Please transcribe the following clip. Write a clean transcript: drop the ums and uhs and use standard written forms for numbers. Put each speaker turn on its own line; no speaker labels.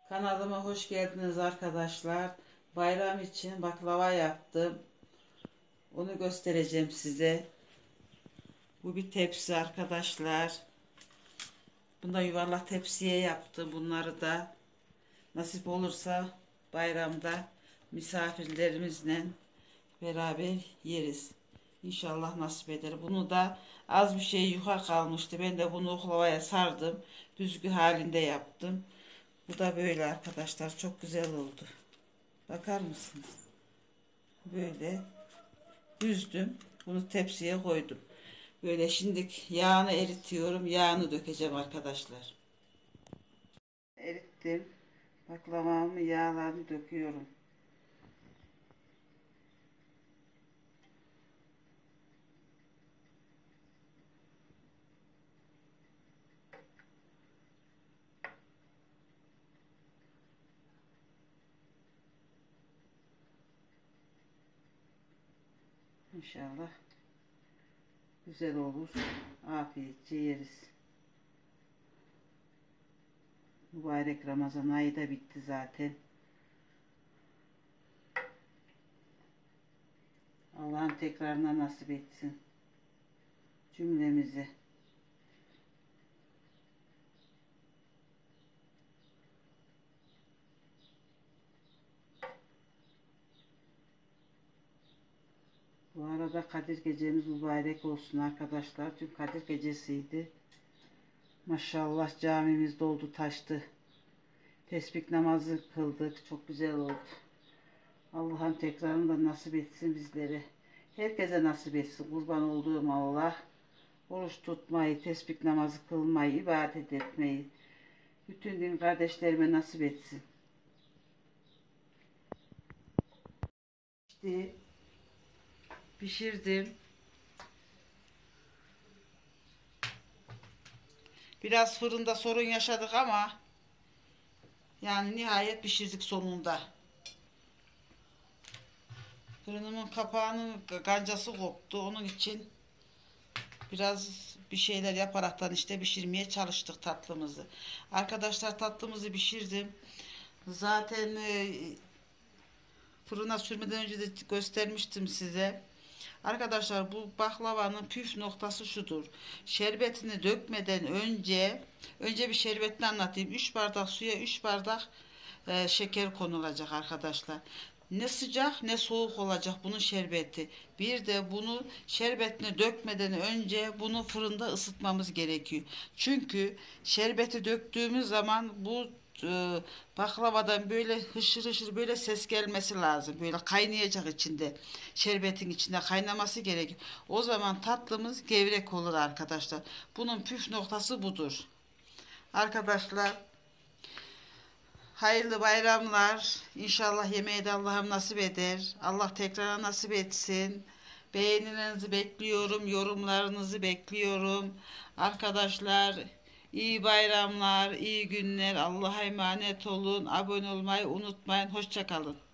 Kanalıma hoş geldiniz arkadaşlar. Bayram için baklava yaptım. Onu göstereceğim size. Bu bir tepsi arkadaşlar. Bunu da yuvarlak tepsiye yaptım. Bunları da nasip olursa bayramda misafirlerimizle beraber yeriz. İnşallah nasip eder. Bunu da az bir şey yuka kalmıştı. Ben de bunu oklavaya sardım. Büzgü halinde yaptım. Bu da böyle arkadaşlar. Çok güzel oldu. Bakar mısınız? Böyle düzdüm. Bunu tepsiye koydum. Böyle şimdi yağını eritiyorum. Yağını dökeceğim arkadaşlar. Erittim. Baklavamı yağlarını döküyorum. İnşallah güzel olur. Afiyetçe yeriz. Mübarek Ramazan ayı da bitti zaten. Allah'ın tekrarına nasip etsin cümlemize. Bu arada Kadir gecemiz mübarek olsun arkadaşlar. Dün Kadir gecesiydi. Maşallah camimiz doldu taştı. Tesbih namazı kıldık. Çok güzel oldu. Allah'ın tekrarını da nasip etsin bizlere. Herkese nasip etsin. Kurban olduğum Allah. Oruç tutmayı, tesbih namazı kılmayı, ibadet etmeyi. Bütün din kardeşlerime nasip etsin. İşte pişirdim. Biraz fırında sorun yaşadık ama yani nihayet pişirdik sonunda. Fırınımın kapağının kancası koptu. Onun için biraz bir şeyler yaparaktan işte pişirmeye çalıştık tatlımızı. Arkadaşlar tatlımızı pişirdim. Zaten fırına sürmeden önce de göstermiştim size. Arkadaşlar bu baklavanın püf noktası şudur. Şerbetini dökmeden önce bir şerbetini anlatayım. 3 bardak suya 3 bardak şeker konulacak arkadaşlar. Ne sıcak ne soğuk olacak bunun şerbeti. Bir de bunu şerbetini dökmeden önce bunu fırında ısıtmamız gerekiyor. Çünkü şerbeti döktüğümüz zaman bu baklavadan böyle hışır hışır böyle ses gelmesi lazım. Böyle kaynayacak içinde. Şerbetin içinde kaynaması gerekiyor. O zaman tatlımız gevrek olur arkadaşlar. Bunun püf noktası budur. Arkadaşlar hayırlı bayramlar. İnşallah yemeği de Allah'ım nasip eder. Allah tekrar nasip etsin. Beğenilerinizi bekliyorum. Yorumlarınızı bekliyorum. Arkadaşlar iyi bayramlar, iyi günler. Allah'a emanet olun. Abone olmayı unutmayın. Hoşça kalın.